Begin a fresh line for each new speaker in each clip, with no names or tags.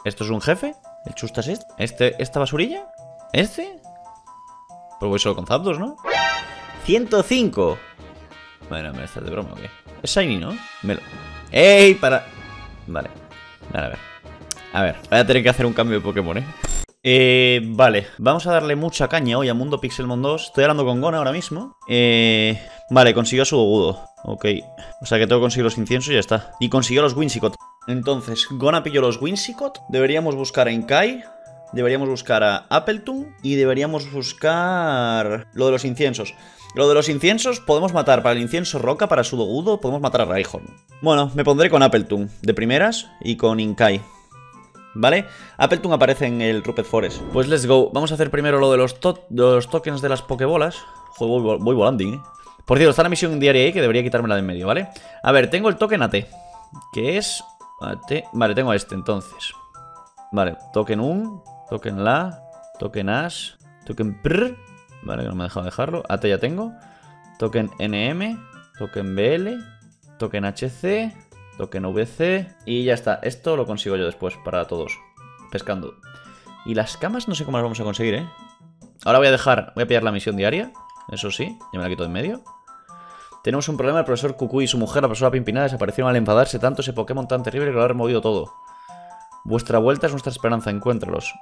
¿Esto es un jefe? ¿El chusta es este? ¿Esta basurilla? ¿Este? Pues voy solo con Zapdos, ¿no? 105. Bueno, ¿me estás de broma o qué? Es shiny, ¿no? ¡Ey! Para... Vale. A ver, voy a tener que hacer un cambio de Pokémon, vale, vamos a darle mucha caña hoy a Mundo Pixelmon 2. Estoy hablando con Gona ahora mismo. Vale, consiguió su Gogudo. Ok, o sea que tengo que conseguir los inciensos y ya está. Y consiguió los Whimsicott. Entonces, Gona pilló los Whimsicott. Deberíamos buscar a Inkai. Deberíamos buscar a Appletun. Y deberíamos buscar lo de los inciensos. Lo de los inciensos podemos matar para el incienso roca, para su Dogudo, podemos matar a Rhyhorn. Bueno, me pondré con Appletun de primeras y con Inkai. ¿Vale? Appletun aparece en el Rupet Forest. Pues let's go. Vamos a hacer primero lo de los tokens de las Pokébolas. Joder, voy volando, Por cierto, está la misión diaria ahí que debería quitármela de en medio, ¿vale? A ver, tengo el token AT, que es... AT. Vale, tengo este entonces. Vale, token 1, token LA, token AS, token PRR. Vale, que no me ha dejado dejarlo. AT ya tengo. Token NM, token BL, token HC, token VC. Y ya está. Esto lo consigo yo después para todos. Pescando. Y las camas no sé cómo las vamos a conseguir, Ahora voy a pillar la misión diaria. Eso sí, ya me la quito de en medio. Tenemos un problema. El profesor Cucuy y su mujer, la profesora Pimpinada, desaparecieron al enfadarse tanto ese Pokémon tan terrible que lo ha removido todo. Vuestra vuelta es nuestra esperanza. Encuéntralos.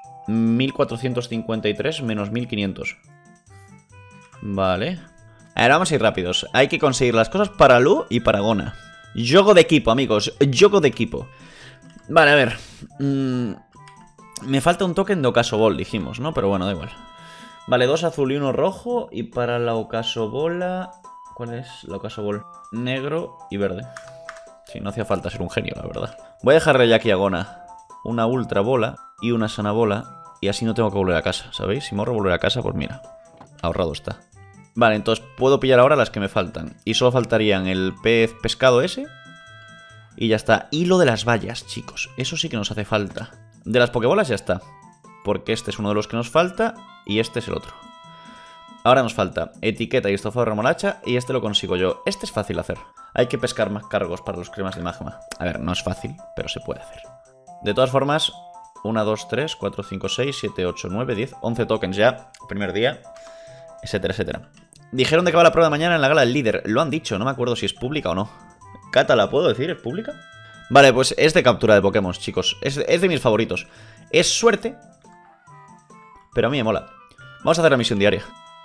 1453 menos 1500. Vale. A ver, vamos a ir rápidos. Hay que conseguir las cosas para Lu y para Gona. Juego de equipo, amigos. Juego de equipo. Vale, a ver. Me falta un token de Ocaso Ball, dijimos, ¿no? Pero bueno, da igual. Vale, 2 azul y 1 rojo. Y para la Ocaso Bola... ¿Cuál es la Ocaso Ball? Negro y verde. Sí, no hacía falta ser un genio, la verdad. Voy a dejarle ya aquí a Gona una ultra bola y una sana bola. Y así no tengo que volver a casa, ¿sabéis? Si me ahorro volver a casa, pues mira, ahorrado está. Vale, entonces puedo pillar ahora las que me faltan. Y solo faltarían el pez pescado ese. Y ya está. Y lo de las vallas, chicos. Eso sí que nos hace falta. De las Pokébolas ya está. Porque este es uno de los que nos falta. Y este es el otro. Ahora nos falta etiqueta y estofado de remolacha. Y este lo consigo yo. Este es fácil hacer. Hay que pescar más cargos para los cremas de magma. A ver, no es fácil, pero se puede hacer. De todas formas, 1, 2, 3, 4, 5, 6, 7, 8, 9, 10, 11 tokens ya. Primer día. Etcétera, etcétera. Dijeron de que va la prueba de mañana en la gala del líder. Lo han dicho, no me acuerdo si es pública o no. Cata, ¿la puedo decir? ¿Es pública? Vale, pues es de captura de Pokémon, chicos. Es de mis favoritos. Es suerte, pero a mí me mola. Vamos a hacer la misión diaria.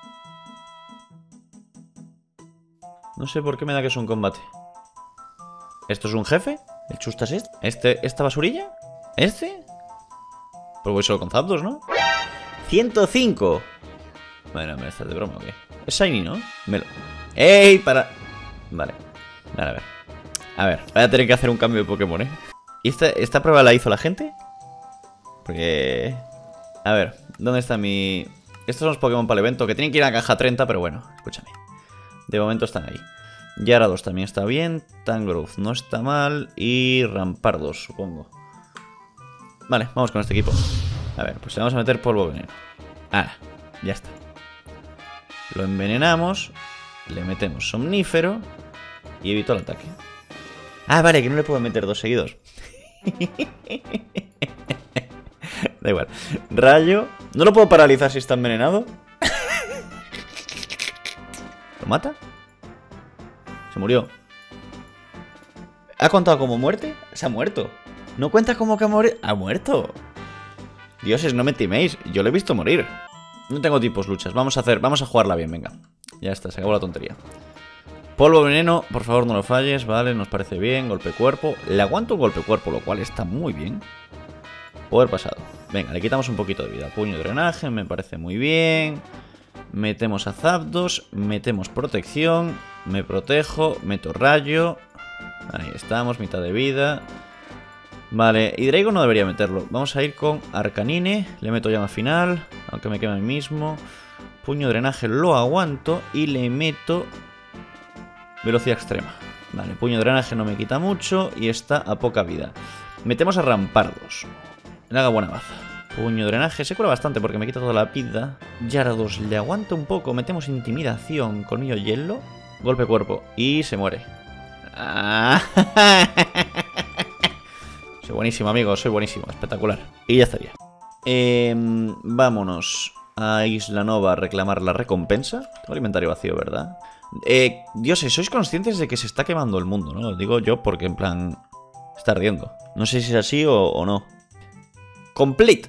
No sé por qué me da que es un combate. ¿Esto es un jefe? ¿El chusta es esta basurilla? ¿Este? Pues voy solo con Zapdos, ¿no? 105. Bueno, ¿me estás de broma o qué? Es shiny, ¿no? ¡Ey! Para... Vale. A ver, voy a tener que hacer un cambio de Pokémon, ¿Y esta prueba la hizo la gente? Porque... A ver, ¿dónde está mi...? Estos son los Pokémon para el evento, que tienen que ir a la caja 30, pero bueno, escúchame. De momento están ahí. Gyarados también está bien, Tangrowth no está mal y Rampardos, supongo. Vale, vamos con este equipo. A ver, pues le vamos a meter polvo veneno. Ah, ya está. Lo envenenamos, le metemos somnífero y evito el ataque. Ah, vale, que no le puedo meter 2 seguidos. Da igual. Rayo. ¿No lo puedo paralizar si está envenenado? ¿Lo mata? Se murió. ¿Ha contado como muerte? Se ha muerto. ¿No cuenta como que ha muerto? Dioses, no me timéis. Yo lo he visto morir. No tengo tipos luchas. Vamos a jugarla bien, venga. Ya está, se acabó la tontería. Polvo veneno, por favor no lo falles. Vale, nos parece bien. Golpe cuerpo. Le aguanto un golpe cuerpo, lo cual está muy bien. Poder pasado. Venga, le quitamos un poquito de vida. Puño drenaje, me parece muy bien. Metemos a Zapdos. Metemos protección. Me protejo. Meto rayo. Ahí estamos, mitad de vida. Vale, Hidreigo no debería meterlo. Vamos a ir con Arcanine. Le meto llama final, aunque me queme a mí mismo. Puño drenaje lo aguanto. Y le meto velocidad extrema. Vale, puño drenaje no me quita mucho. Y está a poca vida. Metemos a Rampardos. Le haga buena baza. Puño drenaje, se cura bastante porque me quita toda la vida. Gyarados le aguanta un poco. Metemos intimidación, colmillo hielo. Golpe cuerpo y se muere. Soy buenísimo, amigo, soy buenísimo, espectacular. Y ya estaría. Vámonos a Isla Nova a reclamar la recompensa. Tengo el inventario vacío, ¿verdad? Dioses, sois conscientes de que se está quemando el mundo, ¿no? Lo digo yo porque en plan... está ardiendo. No sé si es así o no. Complete.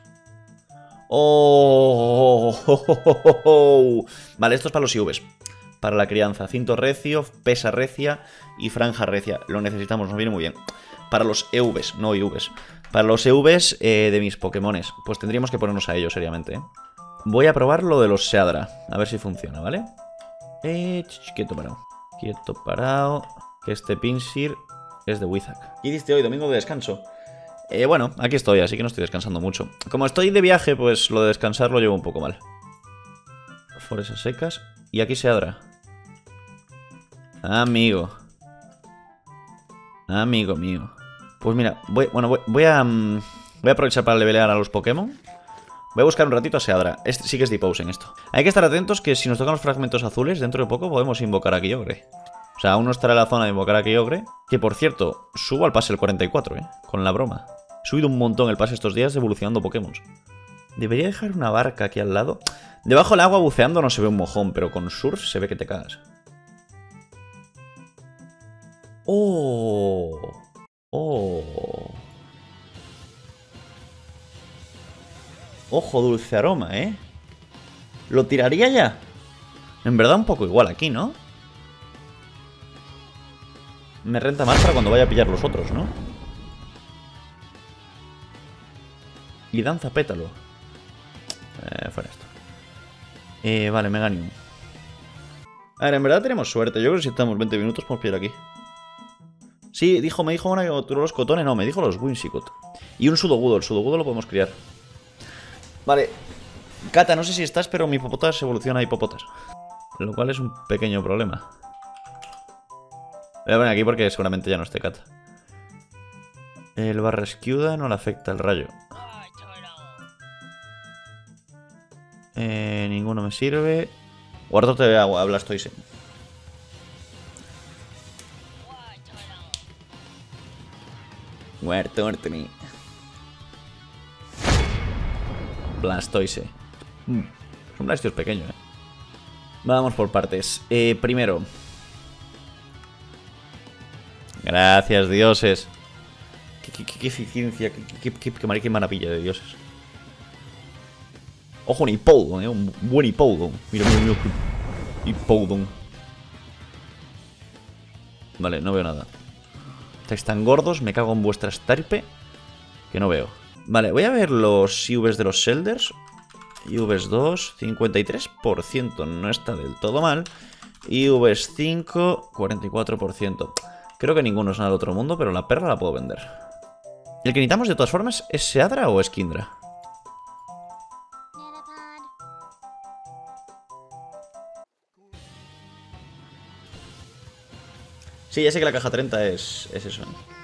Oh. Vale, esto es para los IVs. Para la crianza. Cinto recio, pesa recia y franja recia. Lo necesitamos, nos viene muy bien. Para los EVs, no IVs. Para los EVs de mis Pokémones. Pues tendríamos que ponernos a ello seriamente, ¿eh? Voy a probar lo de los Seadra. A ver si funciona, ¿vale? Quieto parado. Quieto parado. Que este Pinsir es de Wizak. ¿Qué hiciste hoy? Domingo de descanso. Bueno, aquí estoy, así que no estoy descansando mucho. Como estoy de viaje, pues lo de descansar lo llevo un poco mal. Foresas secas. Y aquí Seadra. Amigo. Amigo mío. Pues mira, voy a aprovechar para levelear a los Pokémon. Voy a buscar un ratito a Seadra. Este sí que es Deep Ocean esto. Hay que estar atentos que si nos tocan los fragmentos azules, dentro de poco podemos invocar a Kyogre. O sea, aún no estará en la zona de invocar a Kyogre. Que por cierto, subo al pase el 44, con la broma. He subido un montón el pase estos días evolucionando Pokémon. Debería dejar una barca aquí al lado. Debajo del agua buceando no se ve un mojón, pero con surf se ve que te cagas. ¡Oh! ¡Oh! Ojo, dulce aroma, ¿eh? ¿Lo tiraría ya? En verdad un poco igual aquí, ¿no? Me renta más para cuando vaya a pillar los otros, ¿no? Y danza pétalo. Fuera esto. Vale, Meganium. A ver, en verdad tenemos suerte. Yo creo que si estamos 20 minutos podemos pillar aquí. Sí, me dijo una que capturó los cotones. No, me dijo los Whimsicott. Y un Sudogudo. El Sudogudo lo podemos criar. Vale. Cata, no sé si estás, pero mi Hipopotas evoluciona a Hipopotas. Lo cual es un pequeño problema. Voy a poner aquí porque seguramente ya no esté Cata. El Barrescuda no le afecta el rayo. Ninguno me sirve. Guárdote de agua, Blastoise. Muerto. Blastoise. Es un Blastoise pequeño, Vamos por partes. Primero. Gracias, dioses. Qué eficiencia, qué maravilla de dioses. Ojo, un Hippowdon, un buen Hippowdon. Mira. Hippowdon. Vale, no veo nada. Estáis tan gordos, me cago en vuestra estirpe que no veo. Vale, voy a ver los IVs de los Shelders. IVs 2, 53%, no está del todo mal. IVs 5, 44%. Creo que ninguno es nada del otro mundo, pero la perla la puedo vender. El que necesitamos de todas formas, ¿es Seadra o es Kindra? Sí, ya sé que la caja 30 es eso.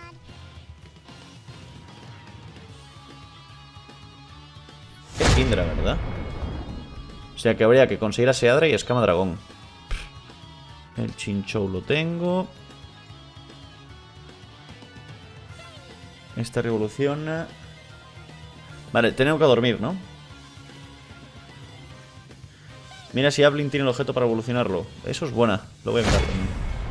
Es Kindra, ¿verdad? O sea que habría que conseguir a Seadra y Escama Dragón. El Chinchou lo tengo. Esta revoluciona. Vale, tenemos que dormir, ¿no? Mira si Ablin tiene el objeto para evolucionarlo. Eso es buena, lo voy a mirar también.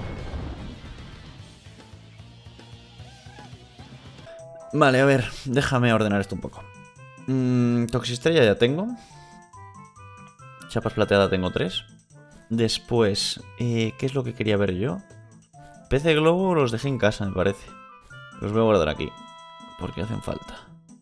Vale, a ver, déjame ordenar esto un poco. Toxistrella ya tengo. Chapas plateada tengo 3. Después, ¿qué es lo que quería ver yo? Pez de globo los dejé en casa, me parece. Los voy a guardar aquí, porque hacen falta.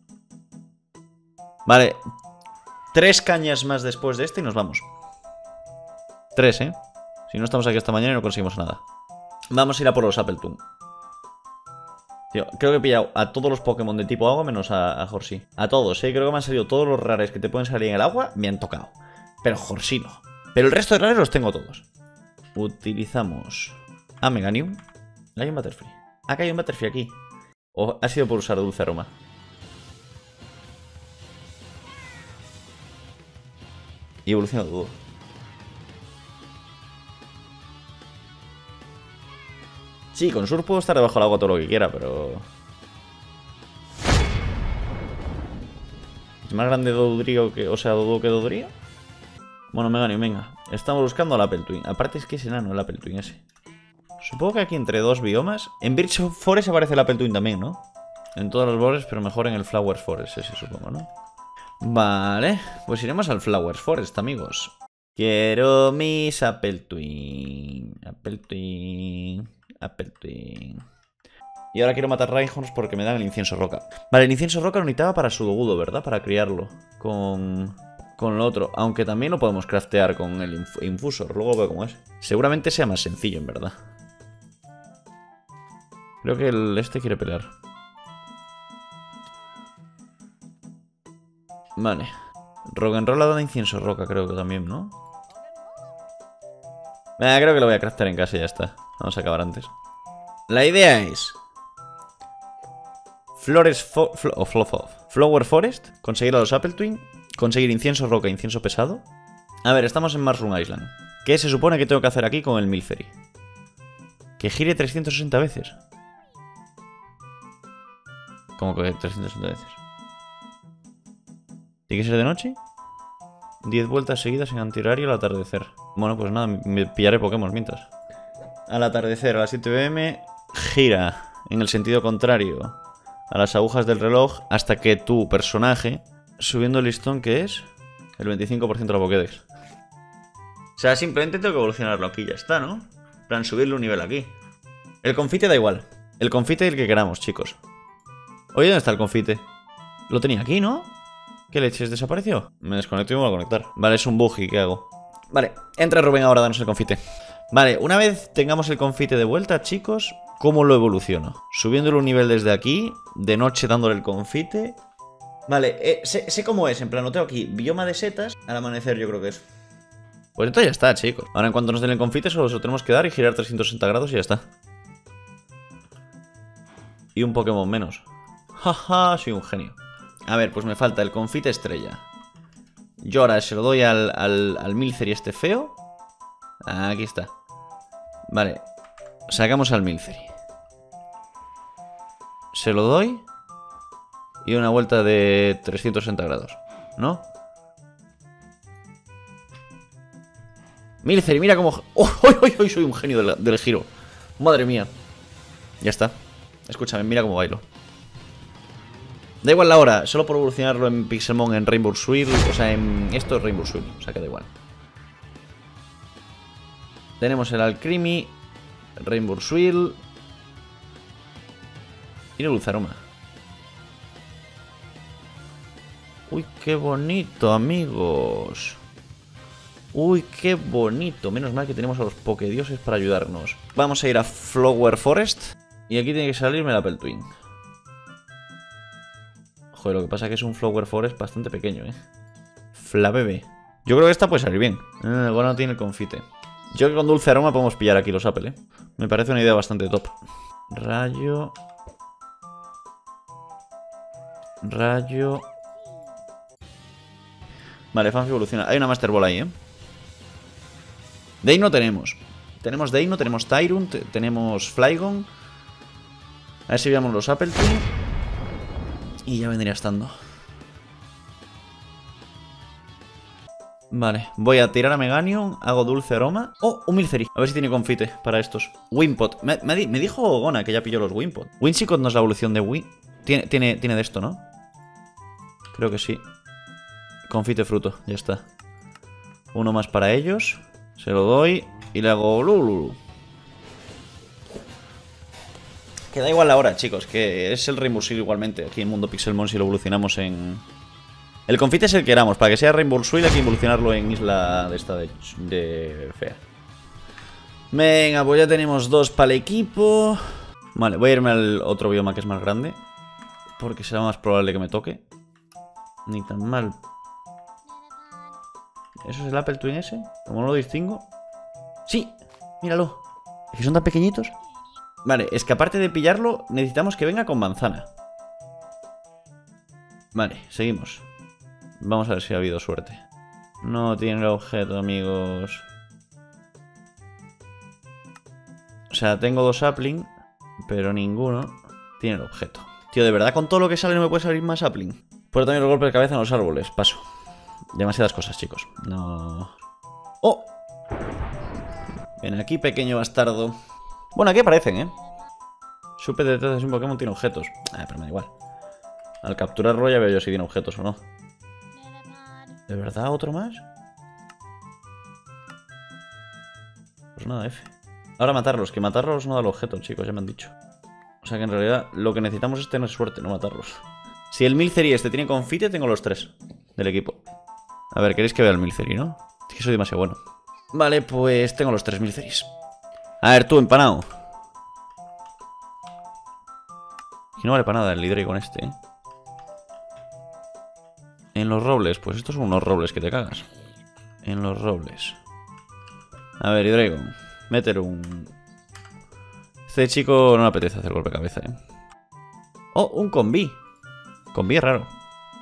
Vale, 3 cañas más después de este y nos vamos. 3, Si no estamos aquí esta mañana y no conseguimos nada. Vamos a ir a por los Appletun. Tío, creo que he pillado a todos los Pokémon de tipo agua menos a Horsey. A todos, creo que me han salido todos los rares que te pueden salir en el agua. Me han tocado. Pero Horsey no. Pero el resto de rares los tengo todos. Utilizamos a Meganium. Hay un Butterfree. Acá hay un Butterfree aquí. O ha sido por usar dulce aroma. Y evoluciona dudo. Sí, con Surf puedo estar debajo del agua todo lo que quiera, pero... ¿Es más grande Dodrio que... O sea, Dodo que Dodrio? Bueno, Meganium, venga. Estamos buscando al Apple Twin. Aparte es que es enano el Apple Twin ese. Supongo que aquí entre dos biomas... En Birch Forest aparece el Apple Twin también, ¿no? En todos los bordes, pero mejor en el Flowers Forest ese, supongo, ¿no? Vale, pues iremos al Flowers Forest, amigos. Quiero mis Apple Twin. Apple Twin. Apple Twin. Y ahora quiero matar Rhyhorns porque me dan el incienso roca. Vale, el incienso roca lo necesitaba para Sudogudo, ¿verdad? Para criarlo. Con lo otro. Aunque también lo podemos craftear con el infusor. Luego veo cómo es. Seguramente sea más sencillo, en verdad. Creo que este quiere pelear. Vale. Rock'n'roll ha dado incienso roca, creo que también, ¿no? Creo que lo voy a craftear en casa y ya está. Vamos a acabar antes. La idea es... Flower Forest. Conseguir a los Apple Twin. Conseguir incienso roca, incienso pesado. A ver, estamos en Mushroom Island. ¿Qué se supone que tengo que hacer aquí con el Milcery? Que gire 360 veces. ¿Cómo que 360 veces? ¿Tiene que ser de noche? 10 vueltas seguidas en antihorario al atardecer. Bueno, pues nada, me pillaré Pokémon mientras. Al atardecer, a las 7 pm, gira en el sentido contrario a las agujas del reloj hasta que tu personaje, subiendo el listón que es el 25% de la Pokédex. O sea, simplemente tengo que evolucionarlo aquí, ya está, ¿no? En plan, subirle un nivel aquí. El confite da igual. El confite es el que queramos, chicos. Oye, ¿dónde está el confite? Lo tenía aquí, ¿no? ¿Qué leches? ¿Desapareció? Me desconecto y me voy a conectar. Vale, es un buggy, ¿qué hago? Vale, entra Rubén ahora, danos el confite. Vale, una vez tengamos el confite de vuelta, chicos, ¿cómo lo evoluciono? Subiéndole un nivel desde aquí, de noche dándole el confite. Vale, sé cómo es, en plan, lo tengo aquí. Bioma de setas, al amanecer yo creo que es. Pues esto ya está, chicos. Ahora en cuanto nos den el confite solo se lo tenemos que dar y girar 360 grados y ya está. Y un Pokémon menos. Jaja, soy un genio. A ver, pues me falta el confite estrella. Yo ahora se lo doy al Milcery este feo. Aquí está. Vale. Sacamos al Milcery. Se lo doy. Y una vuelta de 360 grados. ¿No? Milcery, mira cómo... ¡Oh, soy un genio del giro! Madre mía. Ya está. Escúchame, mira cómo bailo. Da igual la hora, solo por evolucionarlo en Pixelmon, en Rainbow Swirl. O sea, en esto es Rainbow Swirl, o sea que da igual. Tenemos el Alcremie, Rainbow Swirl y el Dulcearoma. Uy, qué bonito, amigos. Uy, qué bonito. Menos mal que tenemos a los Pokédioses para ayudarnos. Vamos a ir a Flower Forest. Y aquí tiene que salirme el Apple Twin. Joder, lo que pasa es que es un Flower Forest bastante pequeño, Flabebe. Yo creo que esta puede salir bien. Igual no tiene el confite. Yo creo que con Dulcearoma podemos pillar aquí los Apple, Me parece una idea bastante top. Rayo. Rayo. Vale, Fanfi evoluciona. Hay una Master Ball ahí, Deino tenemos. Tenemos Deino, tenemos Tyrant, tenemos Flygon. A ver si veamos los Apple Twin. Y ya vendría estando. Vale, voy a tirar a Meganium. Hago Dulcearoma. Oh, un Milcery. A ver si tiene confite para estos. Wimpod. Me dijo Gona que ya pilló los Wimpod. Whimsicott no es la evolución de Win. Tiene de esto, ¿no? Creo que sí. Confite fruto, ya está. Uno más para ellos. Se lo doy y le hago Lulu. Que da igual la hora, chicos, que es el Rainbow Swirl igualmente. Aquí en Mundo Pixelmon si lo evolucionamos en... El confite es el que queramos. Para que sea Rainbow Swirl hay que evolucionarlo en isla de esta de fea. Venga, pues ya tenemos dos para el equipo. Vale, voy a irme al otro bioma que es más grande. Porque será más probable que me toque. Ni tan mal. ¿Eso es el Apple Twin ese? ¿Cómo no lo distingo? ¡Sí! Míralo. ¿Es que son tan pequeñitos? Vale, es que aparte de pillarlo, necesitamos que venga con manzana. Vale, seguimos. Vamos a ver si ha habido suerte. No tiene el objeto, amigos. O sea, tengo dos sapling, pero ninguno tiene el objeto. Tío, ¿de verdad con todo lo que sale no me puede salir más sapling? Pero también el golpe de cabeza en los árboles. Paso. Demasiadas cosas, chicos. No... ¡Oh! Ven aquí, pequeño bastardo. Bueno, aquí aparecen, ¿eh? Supe detrás de un Pokémon tiene objetos. Ah, pero me da igual. Al capturarlo ya veo yo si tiene objetos o no. ¿De verdad otro más? Pues nada, F. Ahora matarlos, que matarlos no da el objeto, chicos, ya me han dicho. O sea que en realidad lo que necesitamos es tener suerte, no matarlos. Si el Milcery este tiene confite, tengo los 3 del equipo. A ver, queréis que vea el Milcery, ¿no? Es que soy demasiado bueno. Vale, pues tengo los 3 Milcerys. A ver, tú, empanado. Y no vale para nada el Hidreigon con este, ¿eh? En los robles, pues estos son unos robles que te cagas. En los robles. A ver, Hidreigon. Meter un... Este chico no le apetece hacer golpe de cabeza, ¿eh? Oh, un combi. Combi es raro.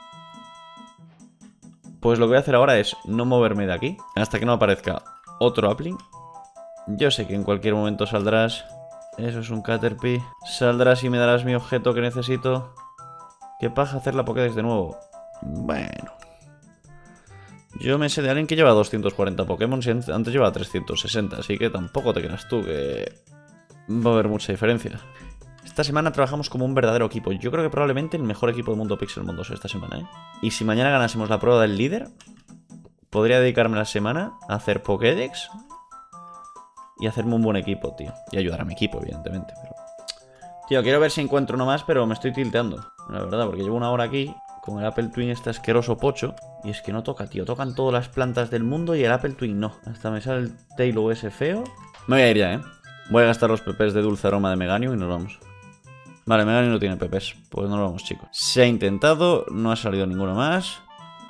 Pues lo que voy a hacer ahora es no moverme de aquí hasta que no aparezca otro Appling. Yo sé que en cualquier momento saldrás. Eso es un Caterpie. Saldrás y me darás mi objeto que necesito. Qué paja hacer la Pokédex de nuevo. Bueno. Yo me sé de alguien que lleva 240 Pokémon y antes llevaba 360. Así que tampoco te creas tú que va a haber mucha diferencia. Esta semana trabajamos como un verdadero equipo. Yo creo que probablemente el mejor equipo del mundo Pixelmon 2 esta semana, ¿eh? Y si mañana ganásemos la prueba del líder, podría dedicarme la semana a hacer Pokédex y hacerme un buen equipo, tío. Y ayudar a mi equipo, evidentemente. Pero... Tío, quiero ver si encuentro uno más, pero me estoy tilteando. La verdad, porque llevo una hora aquí con el Apple Twin este asqueroso pocho. Y es que no toca, tío. Tocan todas las plantas del mundo y el Apple Twin no. Hasta me sale el Taillow ese feo. Me voy a ir ya, ¿eh? Voy a gastar los PPs de dulce aroma de Meganium y nos vamos. Vale, Meganium no tiene PPs. Pues nos vamos, chicos. Se ha intentado, no ha salido ninguno más.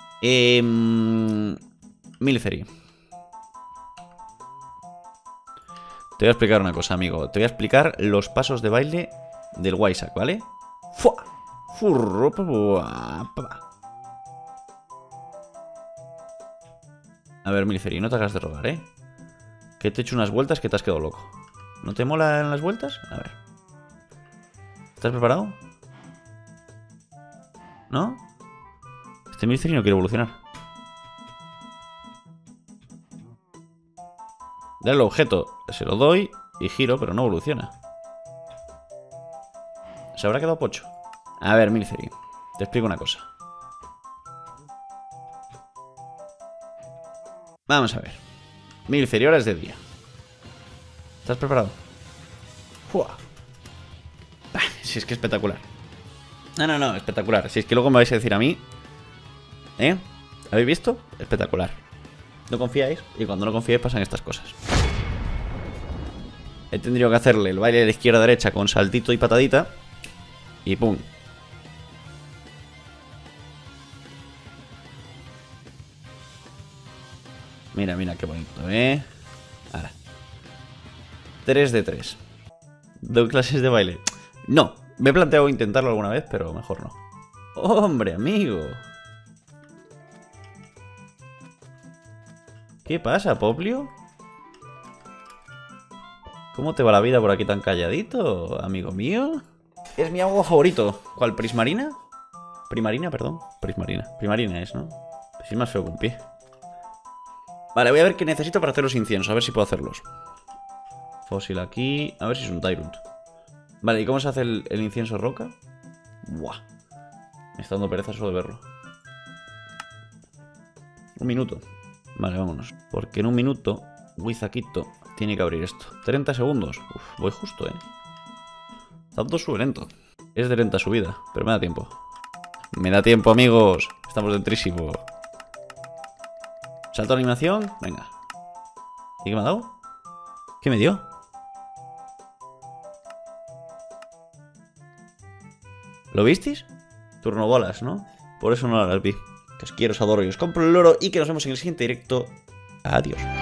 Milcery. Te voy a explicar una cosa, amigo. Te voy a explicar los pasos de baile del Waisak, ¿vale? ¡Fua! A ver, Milcery, no te hagas de rogar, ¿eh? Que te he hecho unas vueltas que te has quedado loco. ¿No te molan las vueltas? A ver. ¿Estás preparado? ¿No? Este Milcery no quiere evolucionar. Dale el objeto. Se lo doy y giro, pero no evoluciona. Se habrá quedado pocho. A ver, Milcery, te explico una cosa. Vamos a ver. Milcery, ahora es de día. ¿Estás preparado? ¡Fua! Si es que espectacular. No, espectacular. Si es que luego me vais a decir a mí. ¿Eh? ¿Habéis visto? Espectacular. No confiáis y cuando no confiáis pasan estas cosas. He tenido que hacerle el baile de la izquierda a derecha con saltito y patadita. Y pum. Mira, mira qué bonito, ¿eh? Ahora. 3 de 3. ¿Doy clases de baile? No. Me he planteado intentarlo alguna vez, pero mejor no. ¡Hombre, amigo! ¿Qué pasa, Poplio? ¿Cómo te va la vida por aquí tan calladito, amigo mío? Es mi agua favorito. ¿Cuál? ¿Prismarina? Primarina, perdón. Prismarina. Primarina es, ¿no? Pues es más feo que un pie. Vale, voy a ver qué necesito para hacer los inciensos. A ver si puedo hacerlos. Fósil aquí. A ver si es un Tyrunt. Vale, ¿y cómo se hace el incienso roca? Buah. Me está dando pereza solo de verlo. Un minuto. Vale, vámonos. Porque en un minuto, Wizakito tiene que abrir esto. 30 segundos. Uf, voy justo, ¿eh? Tanto sube lento. Es de lenta subida, pero me da tiempo. Me da tiempo, amigos. Estamos dentrísimo. Salto de animación. Venga. ¿Y qué me ha dado? ¿Qué me dio? ¿Lo visteis? Turnobolas, ¿no? Por eso no las vi. Que os quiero, os adoro y os compro el oro. Y que nos vemos en el siguiente directo. Adiós.